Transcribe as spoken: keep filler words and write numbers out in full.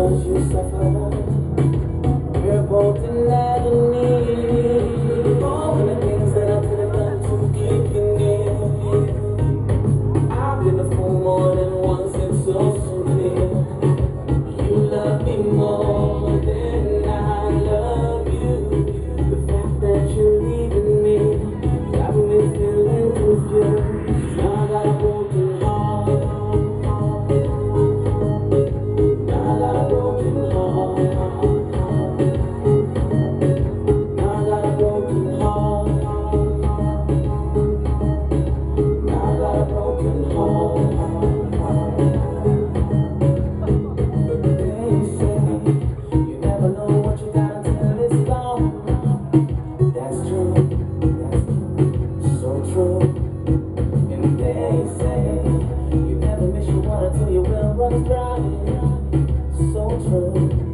Cause you suffer, we're both in agony. All the things that I could have done to keep you near. I've been a fool more than once, it's so so clear. You love me more than I love you. The fact that you're leaving me got me feeling confused. Now I got a broken heart. Now I got a broken heart. Now I got a broken heart. Now I got a broken heart. They say you never know what you got until it's gone. That's true. That's true. So true. And they say you never miss your water till your well runs dry. So true.